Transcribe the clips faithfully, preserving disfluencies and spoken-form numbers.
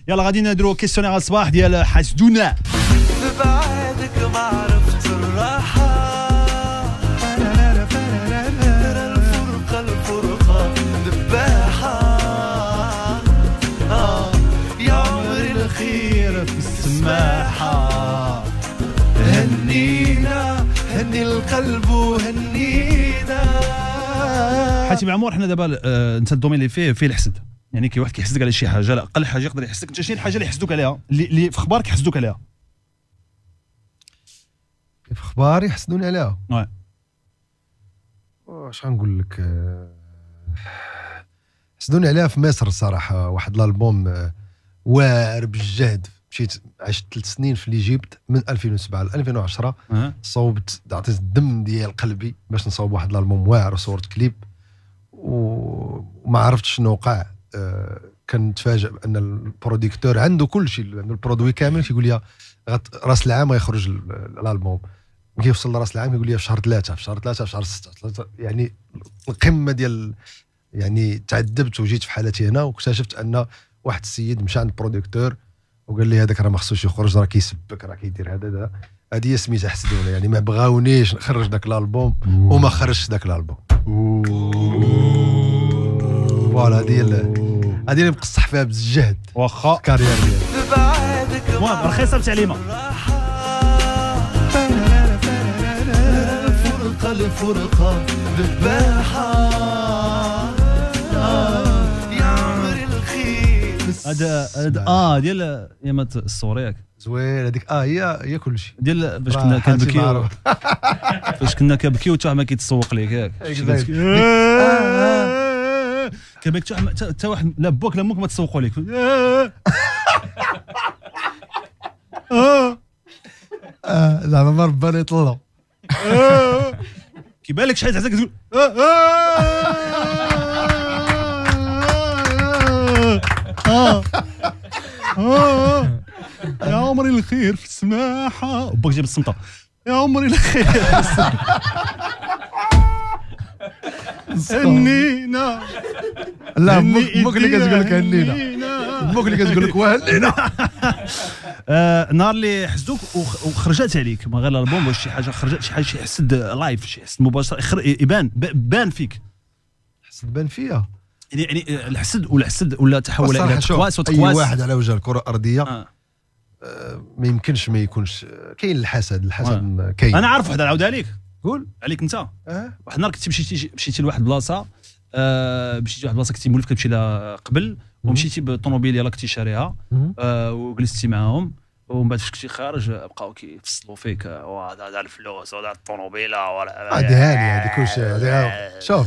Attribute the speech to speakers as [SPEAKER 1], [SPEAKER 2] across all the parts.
[SPEAKER 1] يلا غادي نديرو كيسيونير الصباح ديال حسدونا.
[SPEAKER 2] بعدك ما عرفت الراحة، الفرقة الفرقة ذباحة. آه يا عمري الخير في السماحة، هنينا هني القلب وهنينا.
[SPEAKER 1] حاتم عمور حنا دابا آه انت الدومين اللي فيه فيه الحسد، يعني كي واحد كيحسدك على شي حاجه، لا اقل حاجه يقدر يحسدك انت. شنو الحاجه اللي يحسدوك عليها اللي, اللي في اخبارك يحسدوك عليها؟
[SPEAKER 3] في اخباري يحسدوني عليها؟
[SPEAKER 1] واه
[SPEAKER 3] واش غنقول لك، حسدوني عليها في مصر الصراحه. واحد الالبوم واعر بالجهد، مشيت عشت ثلاث سنين في ليجيبت من ألفين وسبعة ل ألفين وعشرة.
[SPEAKER 1] أه.
[SPEAKER 3] صوبت عطيت الدم ديال قلبي باش نصاوب واحد الالبوم واعر وصورت كليب وما عرفتش شنو وقع. أه كنتفاجئ بان البروديكتور عنده كل شيء، عنده البرودوي كامل، كيقول لي راس العام غيخرج الالبوم. كيوصل لراس العام كيقول لي في شهر ثلاثة في شهر ثلاثة في شهر ستة. يعني القمه ديال، يعني تعذبت وجيت في حالتي هنا واكتشفت ان واحد السيد مشى عند البروديكتور وقال لي هذاك راه ما خصوش يخرج، راه كيسبك، راه كيدير هذا. هذه هي سميتها حسدونا، يعني ما بغاونيش نخرج ذاك الالبوم وما خرجش ذاك الالبوم. فوالا هذه هذه اللي مقصح فيها بالجهد
[SPEAKER 1] واخا
[SPEAKER 3] الكارير ديالي.
[SPEAKER 1] المهم رخيصه بتعليمه.
[SPEAKER 2] الفرقة الفرقة ذباحة، يا عمري الخير.
[SPEAKER 1] هذا هذا اه ديال ايامات الصور ياك
[SPEAKER 3] زوين هذيك. اه هي هي كل شيء
[SPEAKER 1] ديال فاش كنا كنبكيو، فاش كنا كنبكيو وتا ما كيتسوق ليك ياك كبكيو حتى واحد لا باك لا موك ما تسوقوا لك.
[SPEAKER 3] اه زعما ما ربنا يطلعوا.
[SPEAKER 1] كيبان لك شحال عزاك تقول يا عمري الخير في السماحه، باك جاب الصمته يا عمري الخير في السماحه. هنينا
[SPEAKER 3] لا امك اللي كتقول لك هنينا، امك اللي كتقول لك وهنينا.
[SPEAKER 1] النهار اللي حسدوك وخرجت عليك ما غير الالبوم، واش شي حاجه خرجت، شي حاجه شي حسد لايف، شي حسد مباشر يبان بان فيك؟
[SPEAKER 3] حسد بان فيا
[SPEAKER 1] يعني يعني الحسد ولا حسد ولا تحول الى تقواس
[SPEAKER 3] وتقواس. اي واحد على وجه الكره الارضيه آه. آه ما يمكنش ما يكونش كاين الحسد. الحسد آه. كاين.
[SPEAKER 1] انا عارف واحد نعاود عليك،
[SPEAKER 3] قول عليك
[SPEAKER 1] انت. آه. واحد النهار كنتي مشيتي مشيتي لواحد البلاصه، آه مشيتي لواحد البلاصه كنتي مولف كتمشي لها قبل، ومشيتي بالطوموبيل يلاه كنتي شاريها، آه وجلستي معاهم، ومن بعد فاش كنتي خارج بقاو كيفصلوا فيك وهذا هذا الفلوس وهذا الطوموبيله ولا
[SPEAKER 3] هذه هذه هذه كلشي. هذه شوف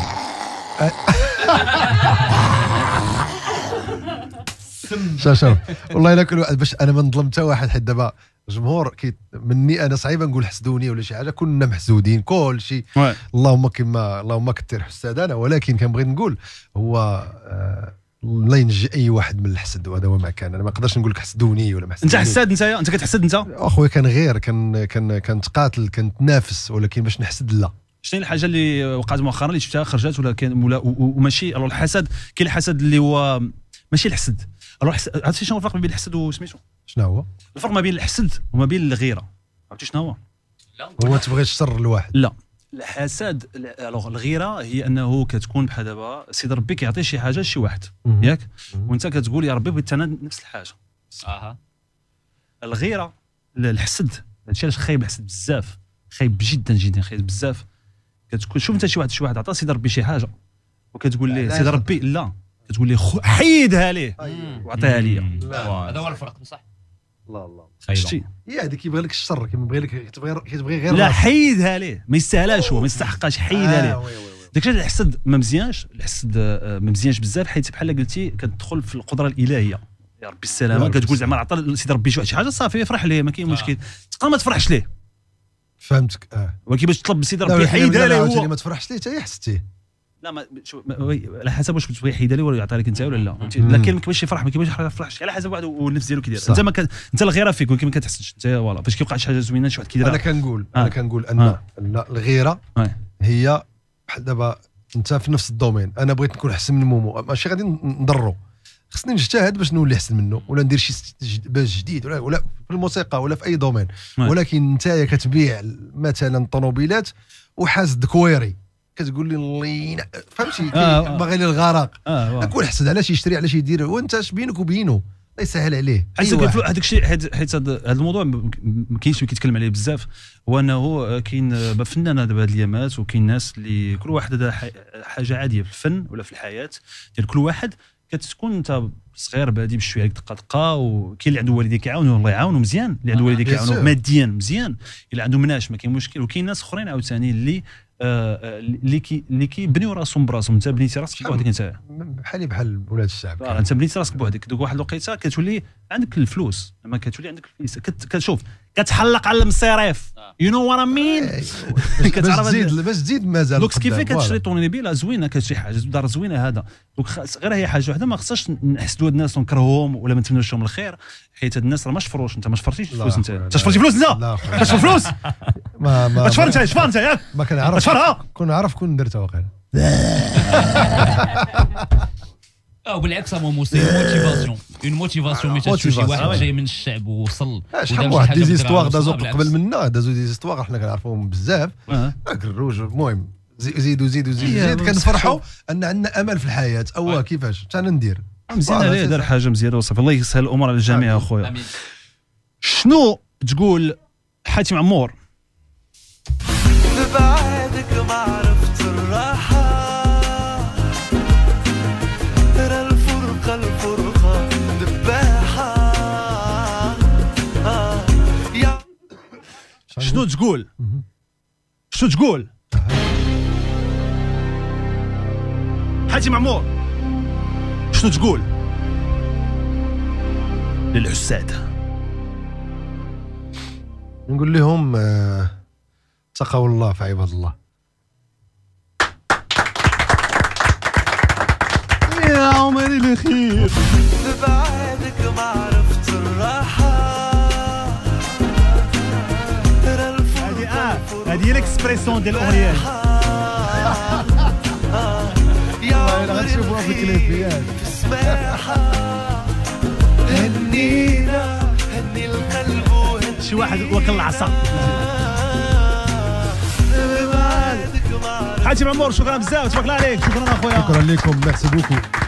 [SPEAKER 3] شوف شوف والله الا كل واحد باش انا ما نظلم حتى واحد، حيت دابا الجمهور كي مني انا صعيبه نقول حسدوني ولا شي حاجه، كنا محسودين كل شيء. اللهم كما اللهم كثر حسادنا، ولكن كنبغي نقول هو آه الله ينجي اي واحد من الحسد، وهذا هو ما كان. انا ما نقدرش نقول لك حسدوني ولا ما حسدوني.
[SPEAKER 1] انت حساد؟ انت انت كتحسد انت؟
[SPEAKER 3] اخويا كان غير كان كان كنتقاتل كنتنافس، ولكن باش نحسد لا.
[SPEAKER 1] شنو الحاجه اللي وقعت مؤخرا اللي شفتها خرجت ولا كان ولا وماشي الو الحسد؟ كاين الحسد اللي هو ماشي الحسد، الو عرفتي شنو الفرق ما بين الحسد وسميتو؟
[SPEAKER 3] شنو هو
[SPEAKER 1] الفرق ما بين الحسد وما بين الغيره؟ عرفتي شنو هو؟
[SPEAKER 3] لا هو تبغي الشر لواحد.
[SPEAKER 1] لا الحسد الوغ الغيره هي انه كتكون بحال دابا سيدي ربي كيعطي شي حاجه لشي واحد ياك، وانت كتقول يا ربي بغيت انا نفس الحاجه. اها الغيره الحسد هادشي علاش خايب الحسد بزاف، خايب جدا جدا خايب بزاف. كتكون شوف انت شي واحد شي واحد عطى سيدي ربي شي حاجه وكتقول ليه سيدي ربي لا، كتقول ليه حيدها ليه وعطيها ليا.
[SPEAKER 4] هذا هو الفرق بصح.
[SPEAKER 3] الله الله
[SPEAKER 1] شتي
[SPEAKER 3] هي هذيك كيبغي لك الشر، كيبغي لك كتبغي كتبغي غير
[SPEAKER 1] لا حيدها ليه، ما يستاهلاش هو، ما يستحقاش، حيدها ليه. داكشي الحسد ما مزيانش، الحسد ما مزيانش بزاف، حيت بحال قلتي كتدخل في القدره الالهيه. يا ربي السلامه، كتقول زعما عطى سيدي ربي شي حاجه صافي افرح ليه ما كاين مشكل، تقدر ما تفرحش ليه.
[SPEAKER 3] فهمتك. اه
[SPEAKER 1] ولكن باش تطلب سيدي ربي حيدها ليه هو
[SPEAKER 3] ما تفرحش ليه حتى حسدتيه.
[SPEAKER 1] لا ما شوف على حسب واش بتبغي يحيدها لي ولا يعطيها لك انت ولا لا. لا كاين ما كيبغيش يفرح ما كيبغيش يفرحش، على حسب واحد والنفس ديالو كيدير. انت ما كان... انت الغيره فيك ولكن ما كتحسش انت فوالا فاش كيوقع شي حاجه زوينه شي واحد كيديرها.
[SPEAKER 3] انا كنقول
[SPEAKER 1] آه.
[SPEAKER 3] انا كنقول ان آه. الغيره آه. هي بحال دابا انت في نفس الدومين، انا بغيت نكون احسن من مومو، ماشي غادي نضرو، خصني نجتهد باش نولي احسن منه ولا ندير شي باش جديد ولا ولا في الموسيقى ولا في اي دومين. ولكن نتايا كتبيع مثلا طوموبيلات وحاز دكويري كتقول لي الله فهمتي
[SPEAKER 1] آه
[SPEAKER 3] باغي لي الغرق
[SPEAKER 1] آه
[SPEAKER 3] اكون حسد علاش يشري علاش يدير وانت اش بينك وبينه الله يسهل عليه.
[SPEAKER 1] هذاك الشيء حيت هذا الموضوع ما كاينش اللي كيتكلم عليه بزاف، هو انه كاين فنانه دابا هاد الايامات وكاين ناس اللي كل واحد هذا حاجه عاديه في الفن ولا في الحياه ديال كل واحد. كتكون انت صغير بادي بشويه دقه دقه، وكاين اللي عنده والديه كيعاونوا الله يعاونوا مزيان، اللي عنده والديه كيعاونوا ماديا مزيان، اللي عنده مناش ما كاين مشكل. وكاين ناس اخرين عاوتاني اللي آه اللي كي اللي كيبنيو راسهم براسهم. انت بنيتي راسك بوحدك انت
[SPEAKER 3] بحالي بحال ولاد الشعب.
[SPEAKER 1] آه انت بنيتي راسك بوحدك، دوك واحد الوقيته كتولي عندك الفلوس، لما كتولي عندك الفلوس كتشوف كتحلق على المصاريف يو نو وات اي مين.
[SPEAKER 3] كتعرف تزيد باش تزيد مازال
[SPEAKER 1] دوك كيفاش كتشري طونيبيله زوينه كتشري حاجه دار زوينه هذا دوك غير هي حاجه وحده. ما خصهاش نحسدوا هاد الناس ونكرهوهم ولا ما نتمنوش لهم الخير، حيت هاد الناس راه ما شفروش. انت ما شفرتيش الفلوس، انت انت شفرتي فلوس انت كتشفر فلوس
[SPEAKER 3] ما ما
[SPEAKER 1] شفر انت شفر انت ياك
[SPEAKER 3] ما كنعرف
[SPEAKER 1] شفرها
[SPEAKER 3] كون عارف كون درتها واقيلا.
[SPEAKER 4] او بالعكس مو موسي موتيفاسيون اون موتيفاسيون ملي تشوف شي واحد جاي من الشعب ووصل
[SPEAKER 3] شحال واحد دي زيستوار دازو قبل منا، دازو دي زيستوار حنا كنعرفوهم بزاف داك الروج. المهم زيدوا زيدوا زيدوا كنفرحوا ان عندنا امل في الحياه. او كيفاش انا ندير
[SPEAKER 1] مزيان عليه دار حاجه مزيانه وصافي. الله يسهل الامور على الجميع اخويا. شنو تقول حاتم عمور؟
[SPEAKER 2] ببعدك ما عرفت الراحه، ترى الفرقه الفرقه ذباحه. آه يا
[SPEAKER 1] شنو تقول؟ شنو تقول؟ حاتم عمور شنو تقول للحساد؟
[SPEAKER 3] نقول لهم آه تقوا الله في عباد الله.
[SPEAKER 1] يا عمري الخير
[SPEAKER 2] ببعدك ما عرفت الراحه، ترى الفرقه
[SPEAKER 1] هذه هي الاكسبريسيون ديال الاغنيه.
[SPEAKER 2] يا عمري الخير تسمعها. هنينا هني القلب وهني
[SPEAKER 1] شي واحد وكل العصا. حاتم عمور شكرا بزاف، تبارك الله عليك. شكرا اخويا.
[SPEAKER 3] شكرا لكم، ميرسي بوكو.